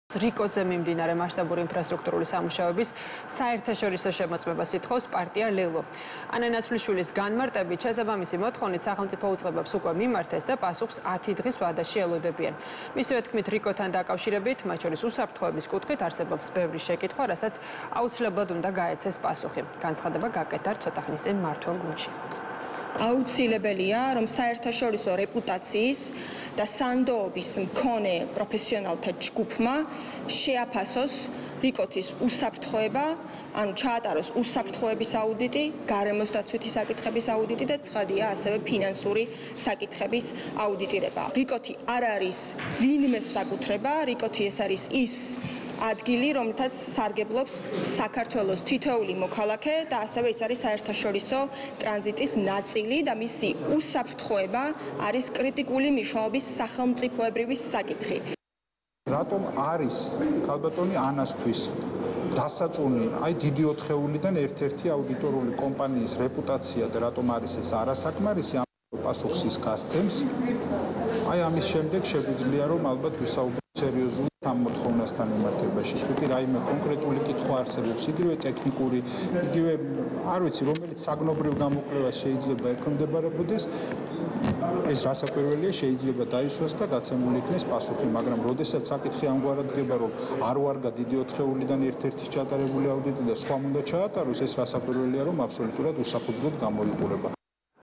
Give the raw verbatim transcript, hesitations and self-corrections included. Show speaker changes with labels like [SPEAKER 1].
[SPEAKER 1] რიკოძე მიმდინარე მასშტაბური ინფრასტრუქტურული სამუშაოების საერთაშორისო შემოწმებას ითხოვს პარტია ლილო. ანა ნაცვლიშვილის განმარტებით შესაბამისი მოთხოვნით სახელმწიფო უწყებებს უკვე მიმართეს და პასუხს ათი დღის ვადაში ელოდებიან. მისივე თქმით, რიკოთან დაკავშირებით, მათ შორის უსაფრთხოების კუთხით არსებობს ბევრი შეკითხვა, რასაც აუცილებლად უნდა გაეცეს პასუხი. განცხადება გაკეთდა ცოტა ხნის წინ მართლ გუნდში.
[SPEAKER 2] აუცილებელია, რომ საერთაშორისო რეპუტაციის და სანდოობის მქონე პროფესიონალთა ჯგუფმა შეაფასოს რიკოთის უსაფრთხოება, ანუ ჩაატაროს უსაფრთხოების აუდიტი, გარემოს დაცვითი საკითხების აუდიტი და ცხადია ასევე ფინანსური საკითხების აუდიტირება. რიკოთი არ არის ვინმეს საკუთრება, რიკოთი ეს არის ის ადგილი, რომელთაც სარგებლობს საქართველოს თითოეული მოქალაქე და ასევე ის არის საერთაშორისო ტრანზიტის ნაწილი და მისი უსაფრთხოება არის კრიტიკული მნიშვნელობის სახელმწიფოებრივი საკითხი.
[SPEAKER 3] რატომ არის ქალბატონი ანასთვის დასაწუნი აი დიდი ოთხეულიდან ერთ-ერთი აუდიტორული კომპანიის რეპუტაცია და რატომ არის ეს არასაკმარისი ამ პასუხს ის გასცემს? აი ამის შემდეგ შეგვიძლია რომ ალბათ ვისაუბროთ სერიოზულ ამ მოთხოვნასთან მიმართებაში. თუკი რაიმე კონკრეტული კითხვა არსებობს, იგივე ტექნიკური, იგივე არ ვიცი, რომელიც საგნობრივ გამოკვლევას შეიძლება ექვემდებარებოდეს, ეს რასაკვირველია, შეიძლება დაისვას და გაცემული იქნეს პასუხი, მაგრამ როდესაც საკითხი ამგვარად დგება, რომ არ ვარგა დიდი ოთხეულიდან ერთ-ერთის ჩატარებული აუდიტი და სხვამ უნდა ჩაატაროს, ეს რასაკვირველია, რომ აბსოლუტურად უსაფუძვლოდ გამოიყურება.